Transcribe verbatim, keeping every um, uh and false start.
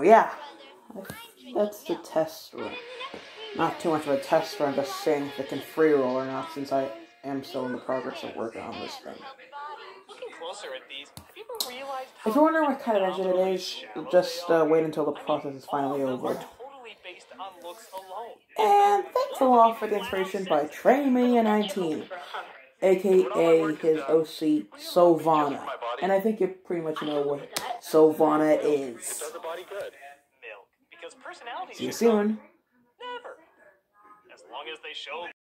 yeah, that's the test run. Not too much of a test run, just saying if it can free roll or not, since I am still in the progress of working on this thing. If you're wondering what kind of engine it is, just uh, wait until the process is finally over. And thanks a lot for the inspiration by Trainmania nineteen, aka his O C, Sovana. And I think you pretty much know what Sovana is. See you soon.